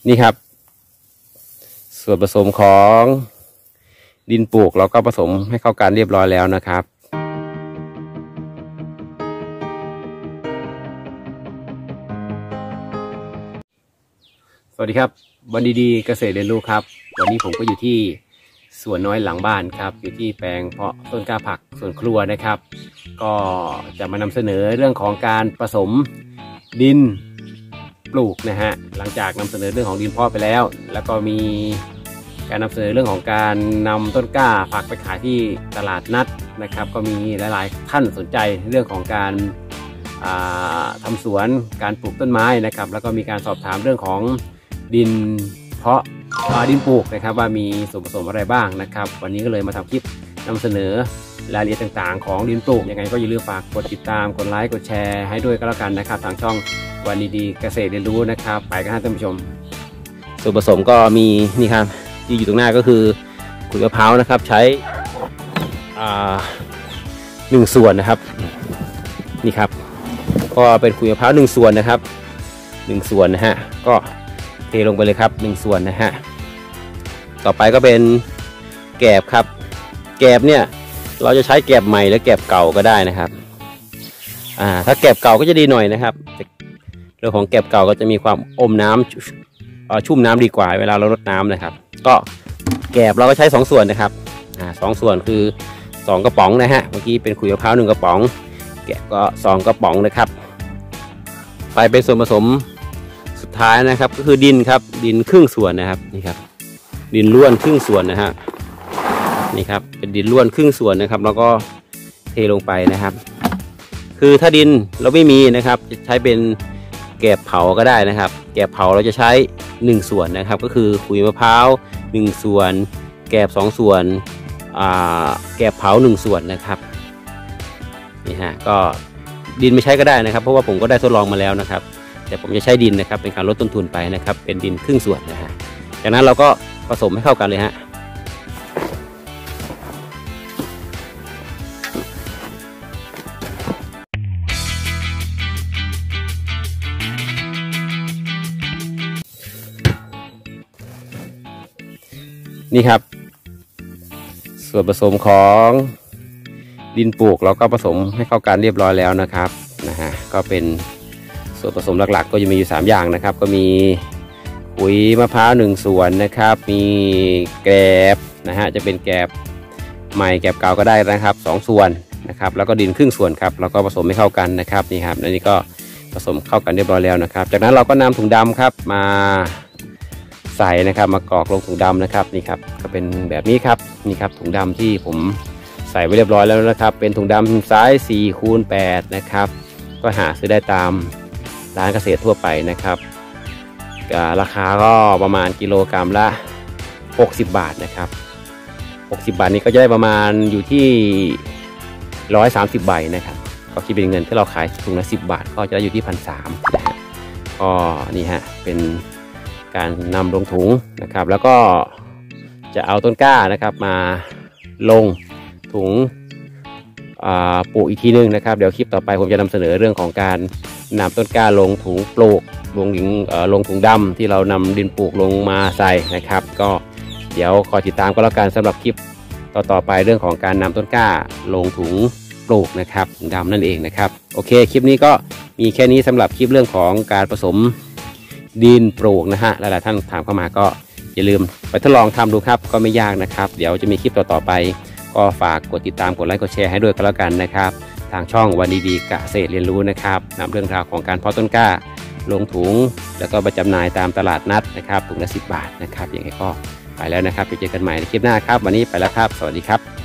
นี่ครับส่วนผสมของดินปลูกเราก็ผสมให้เข้ากันเรียบร้อยแล้วนะครับสวัสดีครับวันดีๆเกษตรเรียนรู้ครับวันนี้ผมก็อยู่ที่สวนน้อยหลังบ้านครับอยู่ที่แปลงเพาะต้นกล้าผักสวนครัวนะครับก็จะมานำเสนอเรื่องของการผสมดินปลูกนะฮะหลังจากนำเสนอเรื่องของดินเพาะไปแล้วก็มีการนำเสนอเรื่องของการนำต้นกล้าผักไปขายที่ตลาดนัดนะครับก็มีหลายๆท่านสนใจเรื่องของการทำสวนการปลูกต้นไม้นะครับแล้วก็มีการสอบถามเรื่องของดินเพาะดินปลูกนะครับว่ามีส่วนผสมอะไรบ้างนะครับวันนี้ก็เลยมาทำคลิปนำเสนอรายละเอียดต่างๆของดินปลูกยังไงก็อย่าลืมฝากกดติดตามกดไลค์กดแชร์ให้ด้วยก็แล้วกันนะครับทางช่องวันดีๆเกษตรเรียนรู้นะครับไปกันท่านผู้ชมส่วนผสมก็มีนี่ครับที่อยู่ตรงหน้าก็คือขุยมะพร้าวนะครับใช้1 ส่วนนะครับนี่ครับก็เป็นขุยมะพร้าว1 ส่วนนะครับ1 ส่วนนะฮะก็เทลงไปเลยครับ1 ส่วนนะฮะต่อไปก็เป็นแกบครับแกบเนี่ยเราจะใช้แกบใหม่หรือแกบเก่าก็ได้นะครับถ้าแกบเก่าก็จะดีหน่อยนะครับเรื่องของแกบเก่าก็จะมีความอมน้ำชุ่มน้ำดีกว่าเวลาเรารดน้ำนะครับก็แกบเราก็ใช้2 ส่วนนะครับ2 ส่วนคือ2 กระป๋องนะฮะเมื่อกี้เป็นขุยมะพร้าว1 กระป๋องแกบก็2 กระป๋องนะครับไปเป็นส่วนผสมสุดท้ายนะครับก็คือดินครับดินครึ่งส่วนนะครับนี่ครับดินล้วนครึ่งส่วนนะฮะนี่ครับเป็นดินล้วนครึ่งส่วนนะครับแล้วก็เทลงไปนะครับคือถ้าดินเราไม่มีนะครับจะใช้เป็นแกบเผาก็ได้นะครับแกบเผาเราจะใช้1 ส่วนนะครับก็คือขุยมะพร้าว1 ส่วนแกบ2 ส่วนแกบเผา1 ส่วนนะครับนี่ฮะก็ดินไม่ใช้ก็ได้นะครับเพราะว่าผมก็ได้ทดลองมาแล้วนะครับแต่ผมจะใช้ดินนะครับเป็นการลดต้นทุนไปนะครับเป็นดินครึ่งส่วนนะฮะจากนั้นเราก็ผสมให้เข้ากันเลยฮะนี่ครับส่วนผสมของดินปลูกเราก็ผสมให้เข้ากันเรียบร้อยแล้วนะครับก็เป็นส่วนผสมหลักๆก็จะมีอยู่3 อย่างนะครับก็มีขุยมะพร้าว1 ส่วนนะครับมีแกบนะฮะจะเป็นแกบใหม่แกบเก่าก็ได้นะครับ2 ส่วนนะครับแล้วก็ดินครึ่งส่วนครับเราก็ผสมให้เข้ากันนะครับนี่ครับอันนี้ก็ผสมเข้ากันเรียบร้อยแล้วนะครับจากนั้นเราก็นำถุงดำครับมาใส่นะครับมากรอกลงถุงดำนะครับนี่ครับก็เป็นแบบนี้ครับนี่ครับถุงดำที่ผมใส่ไว้เรียบร้อยแล้วนะครับเป็นถุงดำไซส์4x8นะครับก็หาซื้อได้ตามร้านเกษตรทั่วไปนะครับราคาก็ประมาณกิโลกรัมละ60 บาทนะครับ60 บาทนี้ก็จะได้ประมาณอยู่ที่130 ใบนะครับก็คิดเป็นเงินที่เราขายถุงละ10 บาทก็จะได้อยู่ที่1,300นะฮะก็นี่ฮะเป็นการนำลงถุงนะครับแล้วก็จะเอาต้นกล้านะครับมาลงถุงปลูกอีกทีนึงนะครับเดี๋ยวคลิปต่อไปผมจะนำเสนอเรื่องของการนำต้นกล้าลงถุงปลูกลงถุงดำที่เรานำดินปลูกลงมาใส่นะครับก็เดี๋ยวคอยติดตามก็แล้วกันสำหรับคลิปต่อไปเรื่องของการนำต้นกล้าลงถุงปลูกนะครับถุงดำนั่นเองนะครับโอเคคลิปนี้ก็มีแค่นี้สำหรับคลิปเรื่องของการผสมดินปลูกนะฮะหลายๆท่านถามเข้ามาก็อย่าลืมไปทดลองทำดูครับก็ไม่ยากนะครับเดี๋ยวจะมีคลิปต่อไปก็ฝากกดติดตามกดไลค์กดแชร์ให้ด้วยก็แล้วกันนะครับทางช่องวันดีๆเกษตรเรียนรู้นะครับนำเรื่องราวของการเพาะต้นกล้าลงถุงแล้วก็ไปจำหน่ายตามตลาดนัดนะครับถุงละ10 บาทนะครับอย่างไรก็ไปแล้วนะครับไปเจอกันใหม่ในคลิปหน้าครับวันนี้ไปแล้วครับสวัสดีครับ